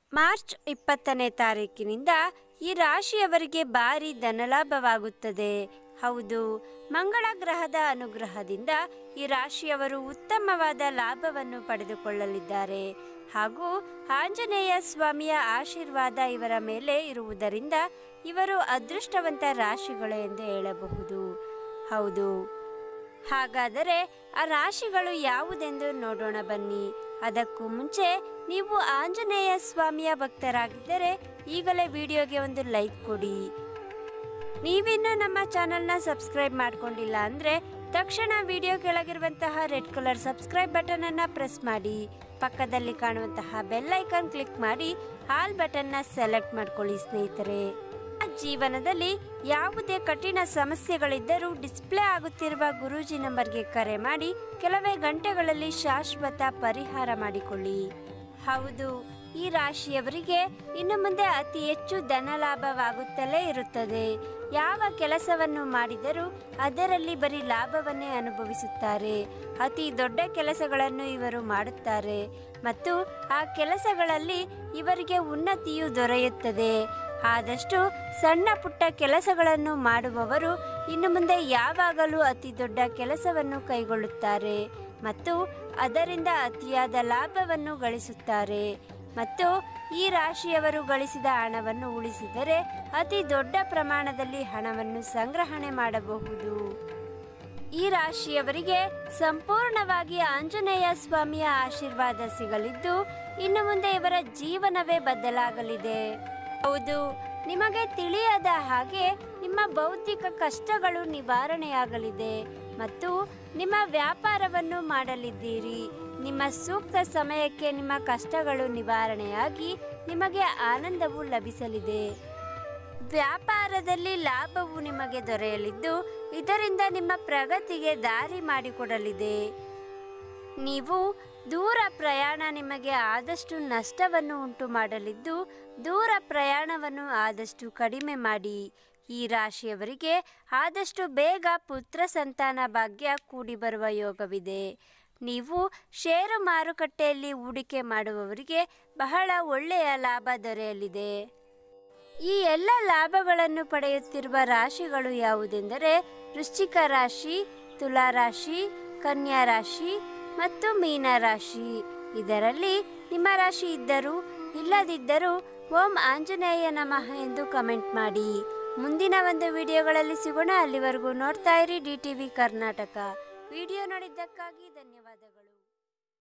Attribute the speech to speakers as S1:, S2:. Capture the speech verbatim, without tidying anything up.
S1: March ಇಪ್ಪತ್ತನೇ ತಾರೀಕಿನಿಂದ ಈ ರಾಶಿಯವರಿಗೆ ಭಾರಿ ಧನಲಾಭವಾಗುತ್ತದೆ. ಹೌದು, ಮಂಗಳ ಗ್ರಹದ ಅನುಗ್ರಹದಿಂದ ಈ ರಾಶಿಯವರು ಉತ್ತಮವಾದ ಲಾಭವನ್ನು ಪಡೆದುಕೊಳ್ಳಲಿದ್ದಾರೆ. ಹಾಗೂ ಆಂಜನೇಯ ಸ್ವಾಮಿಯ ಆಶೀರ್ವಾದ ಇವರ ಮೇಲೆ ಇರುವುದರಿಂದ ಇವರು ಅದೃಷ್ಟವಂತ ರಾಶಿಗಳು ಎಂದು ಹೇಳಬಹುದು. ಹೌದು, ಹಾಗಾದರೆ ಆ ರಾಶಿಗಳು ಯಾವುದೆಂದು ನೋಡೋಣ ಬನ್ನಿ. ಅದಕ್ಕೂ ಮುಂಚೆ ನೀವು ಆಂಜನೇಯ ಸ್ವಾಮಿಯ ಭಕ್ತರಾಗಿದ್ದರೆ ಈಗಲೇ ವಿಡಿಯೋಗೆ ಒಂದು ಲೈಕ್ ಕೊಡಿ. ನೀವಿನ್ನೂ ನಮ್ಮ ಚಾನಲ್ನ ಸಬ್ಸ್ಕ್ರೈಬ್ ಮಾಡ್ಕೊಂಡಿಲ್ಲ ಅಂದರೆ ತಕ್ಷಣ ವಿಡಿಯೋ ಕೆಳಗಿರುವಂತಹ ರೆಡ್ ಕಲರ್ ಸಬ್ಸ್ಕ್ರೈಬ್ ಬಟನನ್ನು ಪ್ರೆಸ್ ಮಾಡಿ, ಪಕ್ಕದಲ್ಲಿ ಕಾಣುವಂತಹ ಬೆಲ್ ಐಕಾನ್ ಕ್ಲಿಕ್ ಮಾಡಿ ಆಲ್ ಬಟನ್ನ ಸೆಲೆಕ್ಟ್ ಮಾಡ್ಕೊಳ್ಳಿ ಸ್ನೇಹಿತರೆ. ಜೀವನದಲ್ಲಿ ಯಾವುದೇ ಕಠಿಣ ಸಮಸ್ಯೆಗಳಿದ್ದರೂ ಡಿಸ್ಪ್ಲೇ ಆಗುತ್ತಿರುವ ಗುರೂಜಿ ನಂಬರ್ಗೆ ಕರೆ ಮಾಡಿ ಕೆಲವೇ ಗಂಟೆಗಳಲ್ಲಿ ಶಾಶ್ವತ ಪರಿಹಾರ ಮಾಡಿಕೊಳ್ಳಿ. ಹೌದು, ಈ ರಾಶಿಯವರಿಗೆ ಇನ್ನು ಮುಂದೆ ಅತಿ ಹೆಚ್ಚು ಧನಲಾಭವಾಗುತ್ತಲೇ ಇರುತ್ತದೆ. ಯಾವ ಕೆಲಸವನ್ನು ಮಾಡಿದರೂ ಅದರಲ್ಲಿ ಬರೀ ಲಾಭವನ್ನೇ ಅನುಭವಿಸುತ್ತಾರೆ. ಅತಿ ದೊಡ್ಡ ಕೆಲಸಗಳನ್ನು ಇವರು ಮಾಡುತ್ತಾರೆ ಮತ್ತು ಆ ಕೆಲಸಗಳಲ್ಲಿ ಇವರಿಗೆ ಉನ್ನತಿಯು ದೊರೆಯುತ್ತದೆ. ಆದಷ್ಟು ಸಣ್ಣ ಪುಟ್ಟ ಕೆಲಸಗಳನ್ನು ಮಾಡುವವರು ಇನ್ನು ಮುಂದೆ ಯಾವಾಗಲೂ ಅತಿ ದೊಡ್ಡ ಕೆಲಸವನ್ನು ಕೈಗೊಳ್ಳುತ್ತಾರೆ ಮತ್ತು ಅದರಿಂದ ಅತಿಯಾದ ಲಾಭವನ್ನು ಗಳಿಸುತ್ತಾರೆ. ಮತ್ತು ಈ ರಾಶಿಯವರು ಗಳಿಸಿದ ಹಣವನ್ನು ಉಳಿಸಿದರೆ ಅತಿ ದೊಡ್ಡ ಪ್ರಮಾಣದಲ್ಲಿ ಹಣವನ್ನು ಸಂಗ್ರಹಣೆ ಮಾಡಬಹುದು. ಈ ರಾಶಿಯವರಿಗೆ ಸಂಪೂರ್ಣವಾಗಿ ಆಂಜನೇಯ ಸ್ವಾಮಿಯ ಆಶೀರ್ವಾದ ಸಿಗಲಿದ್ದು ಇನ್ನು ಮುಂದೆ ಇವರ ಜೀವನವೇ ಬದಲಾಗಲಿದೆ. ಹೌದು, ನಿಮಗೆ ತಿಳಿಯದ ಹಾಗೆ ನಿಮ್ಮ ಬೌದ್ಧಿಕ ಕಷ್ಟಗಳು ನಿವಾರಣೆಯಾಗಲಿದೆ ಮತ್ತು ನಿಮ್ಮ ವ್ಯಾಪಾರವನ್ನು ಮಾಡಲಿದ್ದೀರಿ. ನಿಮ್ಮ ಸೂಕ್ತ ಸಮಯಕ್ಕೆ ನಿಮ್ಮ ಕಷ್ಟಗಳು ನಿವಾರಣೆಯಾಗಿ ನಿಮಗೆ ಆನಂದವು ಲಭಿಸಲಿದೆ. ವ್ಯಾಪಾರದಲ್ಲಿ ಲಾಭವು ನಿಮಗೆ ದೊರೆಯಲಿದ್ದು ಇದರಿಂದ ನಿಮ್ಮ ಪ್ರಗತಿಗೆ ದಾರಿ ಮಾಡಿಕೊಡಲಿದೆ. ನೀವು ದೂರ ಪ್ರಯಾಣ ನಿಮಗೆ ಆದಷ್ಟು ನಷ್ಟವನ್ನು ಉಂಟು ಮಾಡಲಿದ್ದು ದೂರ ಪ್ರಯಾಣವನ್ನು ಆದಷ್ಟು ಕಡಿಮೆ ಮಾಡಿ. ಈ ರಾಶಿಯವರಿಗೆ ಆದಷ್ಟು ಬೇಗ ಪುತ್ರ ಸಂತಾನ ಭಾಗ್ಯ ಕೂಡಿ ಬರುವ ಯೋಗವಿದೆ. ನೀವು ಷೇರು ಮಾರುಕಟ್ಟೆಯಲ್ಲಿ ಹೂಡಿಕೆ ಮಾಡುವವರಿಗೆ ಬಹಳ ಒಳ್ಳೆಯ ಲಾಭ ದೊರೆಯಲಿದೆ. ಈ ಎಲ್ಲ ಲಾಭಗಳನ್ನು ಪಡೆಯುತ್ತಿರುವ ರಾಶಿಗಳು ಯಾವುದೆಂದರೆ ವೃಶ್ಚಿಕ ರಾಶಿ, ತುಲಾ ರಾಶಿ, ಕನ್ಯಾ ರಾಶಿ ಮತ್ತು ಮೀನ ರಾಶಿ. ಇದರಲ್ಲಿ ನಿಮ್ಮ ರಾಶಿ ಇದ್ದರೂ ಇಲ್ಲದಿದ್ದರೂ ಓಂ ಆಂಜನೇಯ ನಮಃ ಎಂದು ಕಮೆಂಟ್ ಮಾಡಿ. ಮುಂದಿನ ಒಂದು ವಿಡಿಯೋಗಳಲ್ಲಿ ಸಿಗೋಣ. ಅಲ್ಲಿವರೆಗೂ ನೋಡ್ತಾ ಇರಿ D T V Karnataka. Video ನೋಡಿದ್ದಕ್ಕಾಗಿ ಧನ್ಯವಾದಗಳು.